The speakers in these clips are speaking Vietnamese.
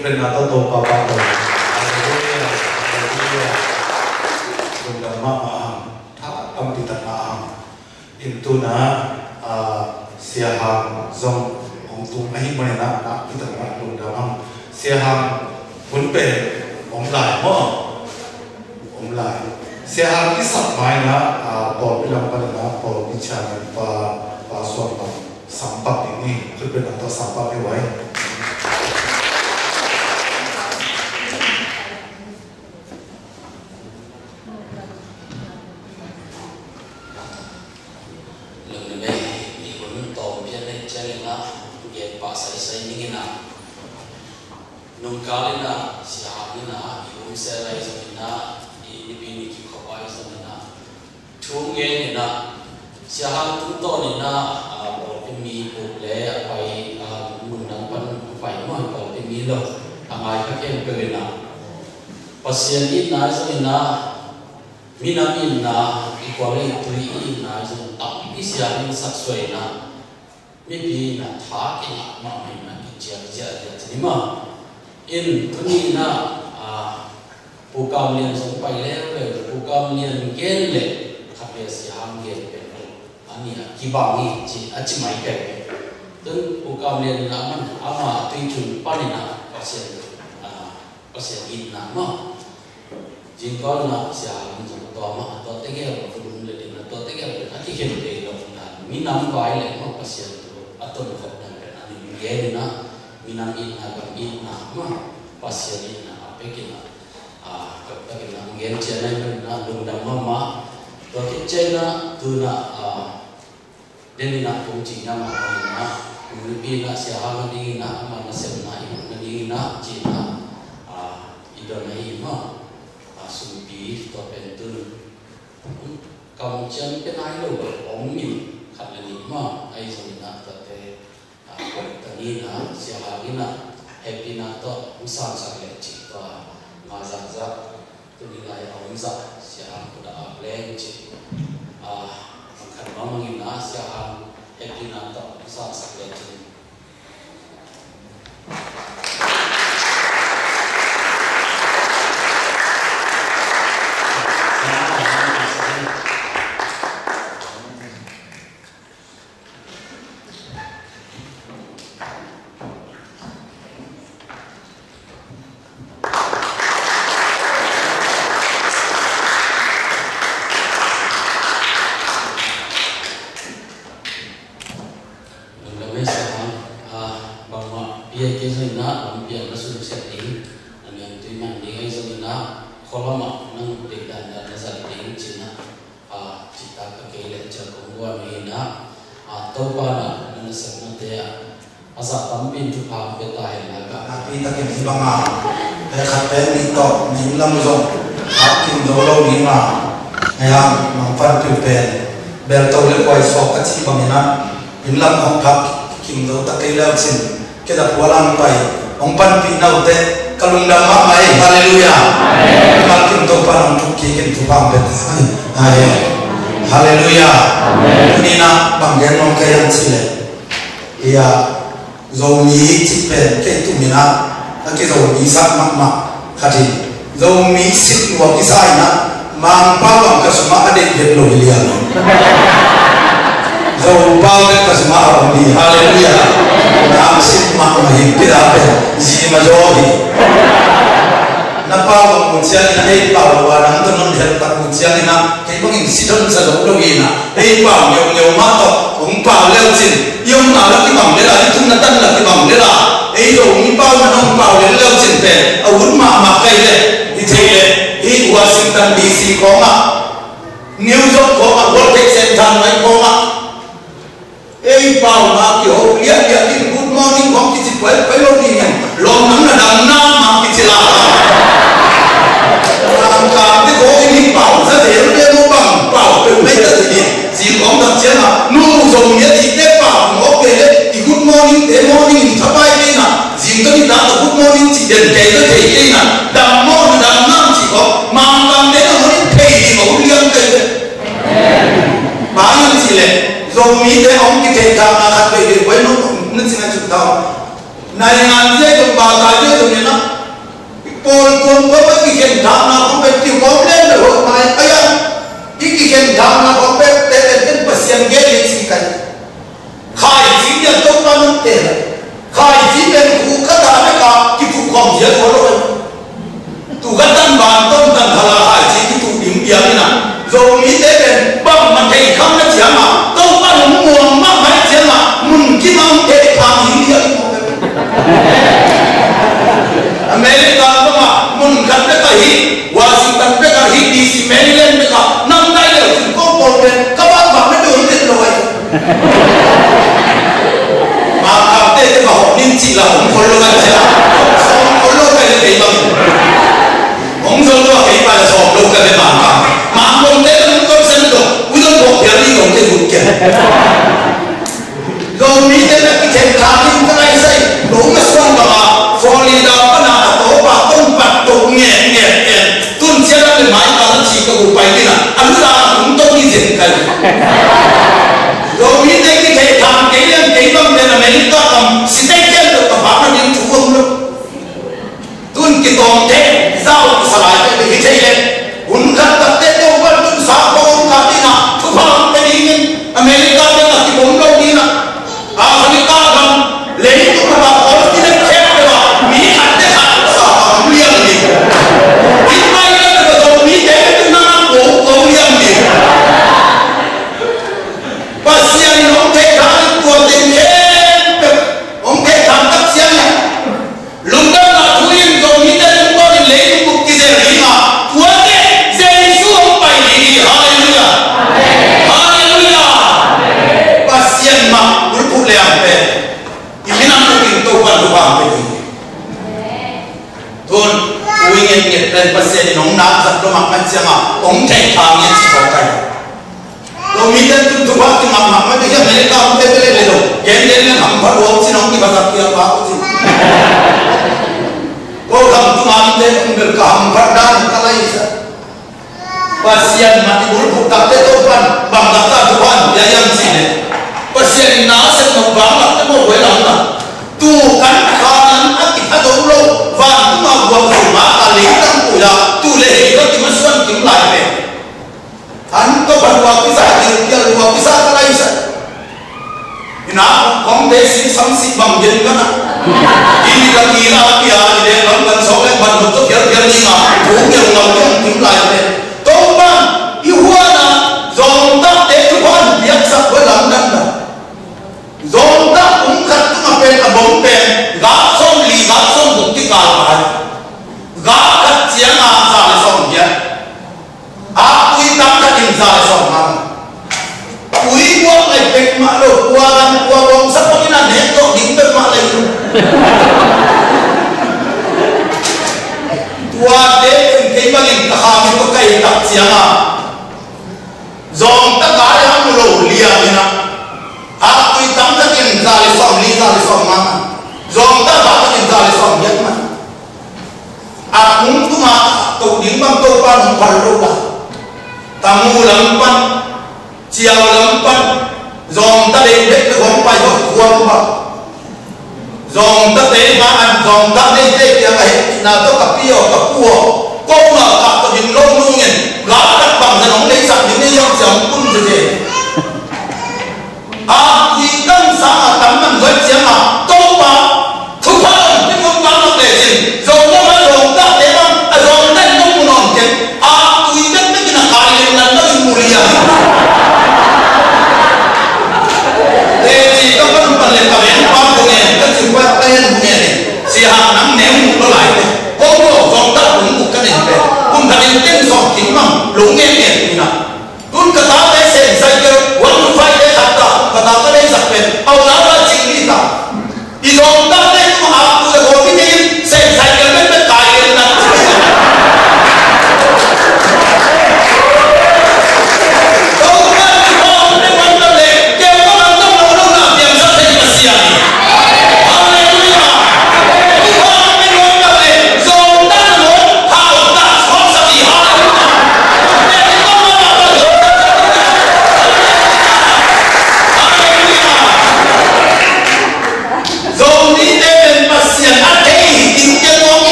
เป็นนาโตปาปาโตคุณดำมาอังท้าอัมพิตนาอังอินตุนะเสียหางจงองตุงไอ้มันนะนักพิตนาคุณดำอังเสียหางคุณเป็นองหลายมั่งองหลายเสียหางที่สับไม้นะปอดพิลังปันนะปอดพิชานะปาสวมปังสัมปักอย่างนี้คือเป็นอันตัวสัมปักไม่ไหว Nungkalina siapina ibu serai semina ini bini kikawai semina tungge nina siap tunto nina pemi bule apai munampan apai mah kalau pemi lo angai kakek kena pasien ina semina mina mina ikwali tui ina sem tak isiarin saksoi na mibi na thak ina ma mina kicia jadi mah in tuni na pukam lian song pai le pukam lian gen le khabe si ham gen pe ani kibangi chi achi mai pe tun pukam lian na man ama tui chun panina pasien in na ma jin ko na si ham song to ma to te ge ko le din na to te ge achi gen te lo na mi nam vai le ma pasien to aton ko na ani gen na minang ina kam ina ma pasien ina apekina kapakina ngem chena na lungdam ma to kichena tuna denina pungchi na ma na mulipina sia hangani na ma na semna ina na china idona ima sumpi to pentun kam chen penai lo om min khalani ma ai semina tate tani na siapina happy na to usang sakle cipta mazaza tu nilai awamza siap kuda apleng cip makan mamangin na siap happy na to usang sakle cip lam học phật kim đầu ta cây lao xin cái đặc quá lam bay ông pan pi nâu te kalung đam mắc mai hallelujah mang kim đầu pan ông chúc kia kim thu phang bet hallelujah ni na bằng gen ông cây ăn xin lệ ia Zomi chip pen cái tu mina cái Zomi sắc mắc mắc khát đi Zomi xịt vào cái sai na mang bao bằng cái số mắc ở đây đẹp lồi liền dầu bao cái cái mà ở đi hallelujah nam xin mặc mà hình cái đó gì mà do gì na bao bằng một chiếc này bao và nắng tôi nói thật là một chiếc này na cái bằng hình xịt đơn sơ đâu gì na đây bao nhiều nhiều mắt to cũng bao leo xin yêu nào là cái bằng đấy là chúng ta tân là cái bằng đấy là ấy rồi những bao mà nó bao đến leo xin về ở vốn mà cây đấy thì thế ấy Washington D.C có mà New York có mà World Trade Center này có mà ei bao mà kiểu liệt đi good morning không cái gì phải luôn đi nhỉ lòng nắng là đằng nam mà cái gì là làm cả cái cố cái bảo ra thế nó bằng bảo từ mấy cái gì có thậm chí là nu dùng nghĩa thì tết bảo nó về đấy thì good morning thế morning thì thắp bay đi nè gì có đi đáp là good morning chỉ đền kể cái thể đi nè đằng morning đằng nam chỉ có mang đằng đấy là nó thầy thì nó liêng đây bao nhiêu gì lệ Zomi để ông cái cam na khát về với nó xin anh chúc tao này ngàn dây đồng bào tài dây đồng này nó Paul tuan có cái hiện trạng nào không biết tiêu có lên được rồi mà ai ăn cái hiện trạng nào không biết để đến bữa xem cái lịch sử cái khai chỉ nhận tốt bao nhiêu tiền khai chỉ bên khu các đại mấy cả cái phụ công gì thôi rồi tụ các tân bản tôn tân là khai chỉ cái tụ điểm gì này rồi mỹ tế bên bằng mặt thầy không nó chém mà tôi bắt nó nguồn mắc máy chém mà mình cái mong để tham gì vậy America mà mình cần biết cái gì Washington biết cái gì D.C Maryland biết cái năm nay là chúng có một bên các bạn bảo nó đường tiền rồi mà làm thế thì bảo nên chỉ là không có lỗi gì là không có lỗi cái gì mà không có lỗi cái mà là không lỗi cái mà không thế nó không sinh được 우선 뭐 별이 없게 웃게 rồi mỹ thế là cái chuyện khá nhưng cái này xây đúng là Suan mà Florida có nào tổ bà tôn bạc tổ nghẹ tuôn xe ra để máy ta nó chỉ có một bài kia là anh ra cũng tốt đi diễn cái rồi mỹ thế cái thể tham cái lên cái vấn đề là mình ta cầm sĩ tay chân được cả bác nó những chủ ông luôn tuôn cái tòm thế giao xả lại cái thế lên uốn khăn tập thế đâu vẫn tuôn xả có ông cả đi nào thu phong cái đi nhưng America đây là cái bốn đâu đi nào America cầm lấy tụi các bạn có cái đất thép rồi mà Mỹ hẳn thế hẳn xả không liêng gì ít may nữa là rồi Mỹ thế cái năm cổ liêng gì và xiên ông thế thằng của tình thế ông thế thằng các xiên này lúc đó là thu yên rồi Mỹ thế chúng tôi lấy một cái gì mà của cái dây xuống bài đi hallelujah hallelujah và xiên mà cũng phụ lèo về cái năm tôi kinh tôi quan tôi vào cái gì thôi tôi nghe nhiệt lên và xiên nóng nát giật tôi mặc mắt xiên mà ông thầy thằng nghe chỉ có cái rồi mình đến tôi vào cái mặt mà bây giờ mình làm cái này rồi cái này làm phát đồ xin ông đi vào tập kia vào cái gì cô làm tôi làm thế ông được cảm phát đan cái này sao và xiên mà đi muốn phục tập thế tôi quan bằng tập ta tôi quan ya yang gì này và xiên nó sẽ một vắng là cái một cái lòng là tu cắn khó lắm ác thì phát đấu lâu và cũng mà vừa phủ má là lý tâm của là tu lệ có cái mất xuân kiếm lại về anh có phần vào cái giải thì kia là vào cái sao cái này sao thì nó không để sinh sống sinh bằng dân đó nè đi là kia thì để nó cần sống lên phần một chút kiểu nhưng mà thú nhiều ngầu không kiếm lại về tốt ban yêu hoa là dồn ta để cho con biết sắp với lòng đất là dồn ta cũng khát mà bên là bốn bên gác xong lì gác xong một cái cào phải gác khát chiếng à ra là xong nhé quý tâm gia đình dài sòng mà quý quốc này bịch mã đồ qua bóng sắp có cái là nét độ đính bên mã này qua đến cái bằng hình khám có cây tập chiếng à dòng tất cả là một lỗ lìa như nào quý tâm gia đình dài sòng lý dài sòng mà dòng tất cả gia đình dài sòng nhất mà cũng tu mà tổ đính bằng tô ban một phần lô là tamu lampan chiao lampan zong ta để cái không phải có cuồng mà zong ta để mà ăn zong ta để cái này là tôi cặp tiêu cặp cua cô mà cặp tôi nhìn lâu luôn nhỉ gã cắt bằng ra nóng lấy sẵn những cái dòng chồng quân gì thì tân sáng tắm mình với chiếng mà tô mà thu hơn cái con bán nó để gì rồi nó mà zong ta để bằng zong ta không muốn ngon chứ tôi biết mấy cái nào cái này nó đi mua đi à thế thì các bạn cần lên tập đến bao nhiêu ngày các trường quay tay lên một ngày này xì hàng nắng ném một nó lại có một dòng đất cũng một cái này về cũng thật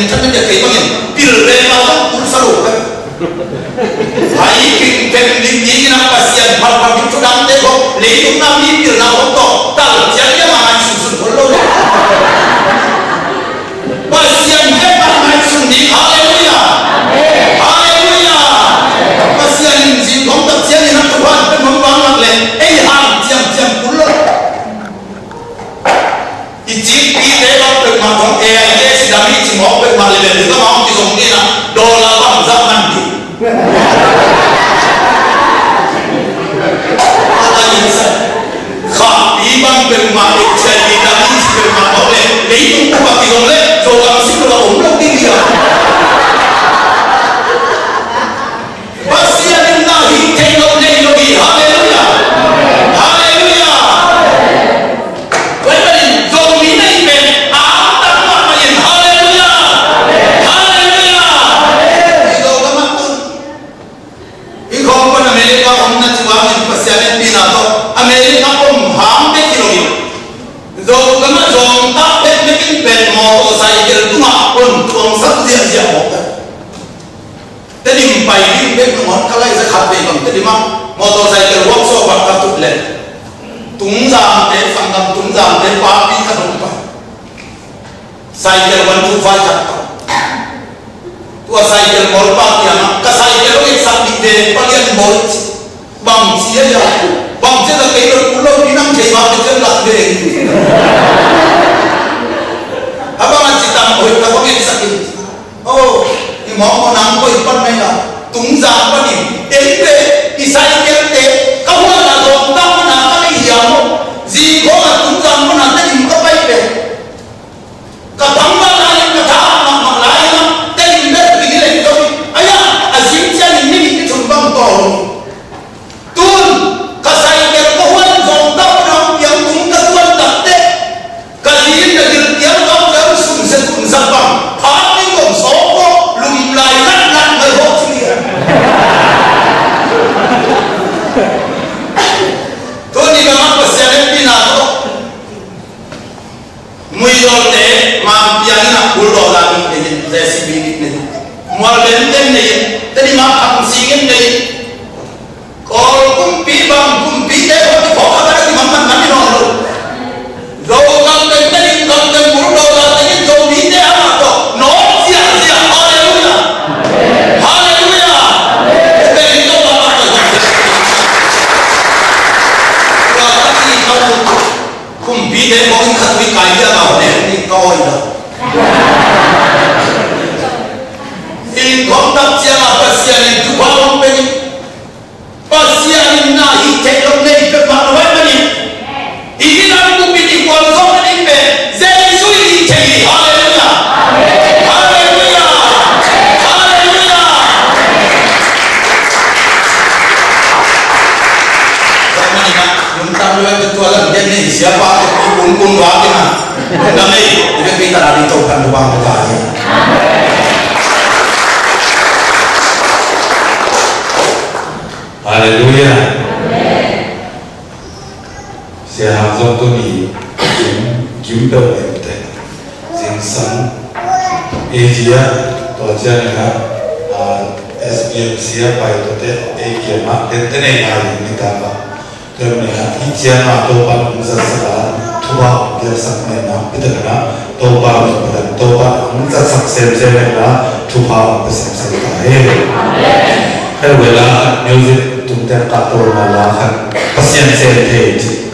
in tan dia kai bangin pil re ma kan pul saru kan hai king pen ling ni na pasian par par tu dam te ko le tu na mi pil na ko to tal jan dia ma mai sun sun bollo pasian he ma mai sun ni haleluya haleluya pasian in ji gom tak jan ni na tu ban pen mong bang mak le ei ham jam jam bollo iji pi te ba pe ma thong e ai ye si dami chi mo pe ma le le ka ma ti song ni na dola bang za man ti ala ni sa kha pi bang pe ma e che ni dami chi pe ma ho le le tu ku ba ti song le so ga si ko ba om lo ti ya basia ni na hi te lo ne lo bi haleluya haleluya when Zomi na ipe ata ma ma yin haleluya haleluya iko kama kun iko ko na Amerika om na tuwa ni pasian ni na to Amerika om ham pe kilo zo kama zo ta pe me kin pen motorcycle tu ma on tuang sak dia dia mo te dim pai dim pe mo kala isa khat pe bang te dim motorcycle workshop ba ka tu le tung jam te sangam tung jam te pa pi ka dum pa cycle 125 chat tu cycle mol pa ya ka cycle lo ek sak dik de palian bol bang sia ya bang je da kai lo pulo dinam ke ba ke lak de apa man citam oi ka ko ek sak oh ni mo mo nang ko ipan mai na tung jam pa ni pe i cycle te ka ho na do ta na ka ni ya mo ji ko ka tung jam mo na te ni ka pai pe ka tam ba la ni ka tha ma ma la ni te ni me ni le to aya azim cha ni ni ki chum bang to tun ka cycle ko ho zo ta na yang tung ka tuan ta te ka ji na gil ya ba ka sun se kun sa bang ha ni ko so ko lum lai lat lat mai ho chi to ni ka ma pasian ni na to mui lo te ma pian na ul lo la ni ni ZCCC ni mo len ten ni te ni ma kham si gen ni ko kum pi bang kum pi te ko ka ba ni man man ni no lo kam te ni kam te ul lo la te ni zo mi te ama to no sia sia haleluya haleluya te ni to ba ba to ka ni ka kum pi te ko ni khat wi kai ya ma ne ni ko ida in kom tak sia ma pasian ni tu ba om pe ni pasian ni na hi te lo ne pe ma wa ma ni ini na tu pi ni ko zo ni pe ze su ni che ni haleluya haleluya haleluya sama ni na yung tayo ay tua lang yan ni siapa kun wa ki na na mai ni kita ra dito kan ba ka ya haleluya sia zo tu ni kim da te sing sang Asia to jan na SPM sia pai to te e ke ma te ne ai ni ta ba ke me ha i sia ma to pa mu sa sa thua dia sak ne na pi ta na to ba mu sa sak se na thua pa sa sa ta he amen hai wela music tum te ka to na la khan pasien se the